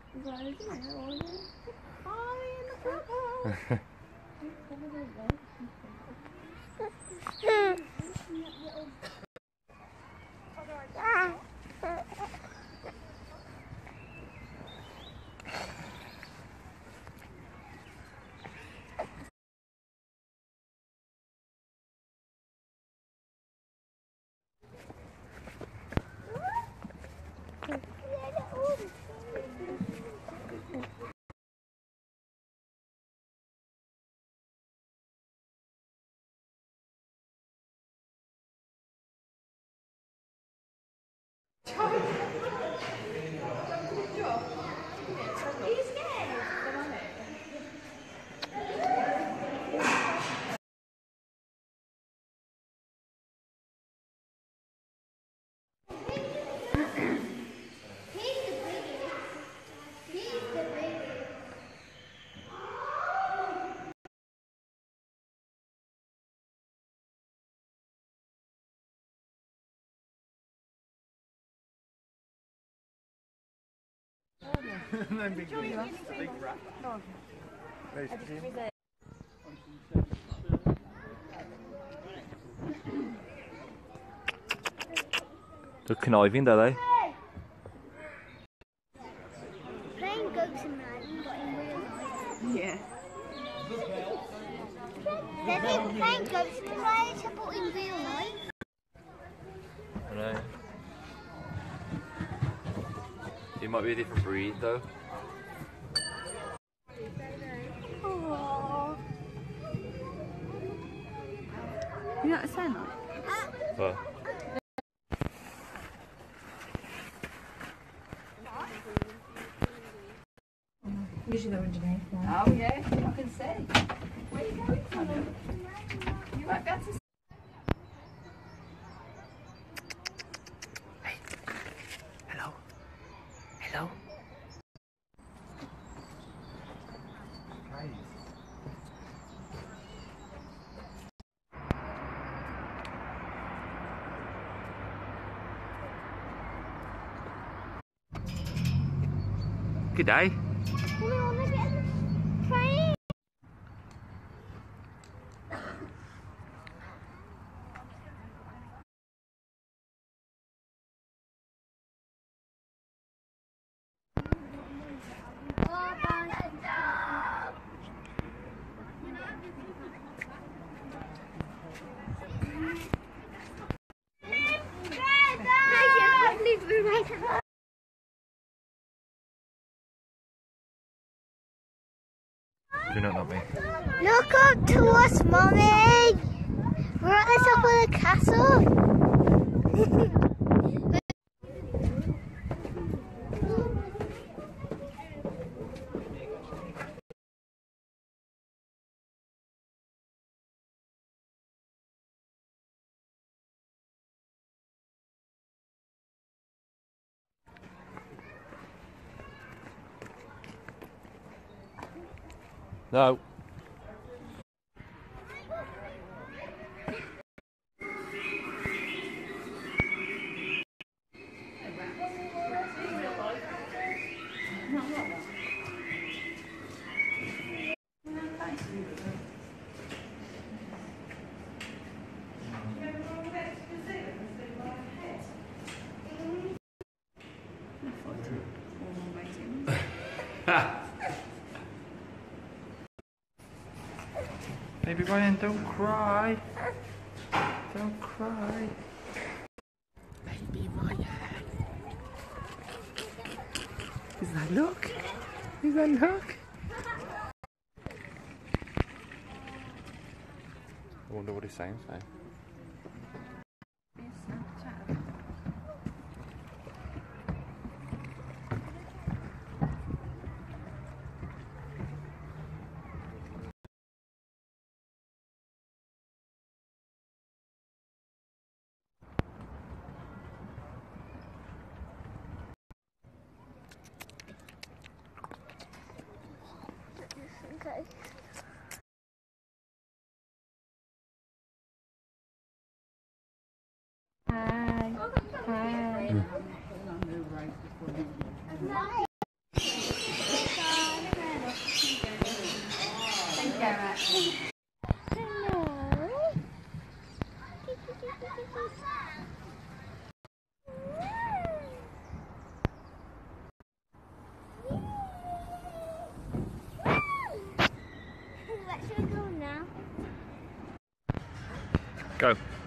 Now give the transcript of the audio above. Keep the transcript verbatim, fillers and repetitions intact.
No big big rat. There's Jim. They're conniving, are they? Playing Goats and Man, but in real life. Yeah. They're even playing Goats and Man, but in real life. I know. It might be a different breed though. Aww. You know what it sounds like? But Usually they're underneath. Oh yeah, I can see. Where are you going from? You won't be able to see. hey, hello, hello. Good day. We want to get the train. Do not know me. Look up to us, Mummy! We're at the top of the castle. No. Baby Ryan, don't cry. Don't cry. Baby Ryan. Is that look? Is that look? I wonder what he's saying. saying. Okay. Hi. Hi. Where should we go now? Go.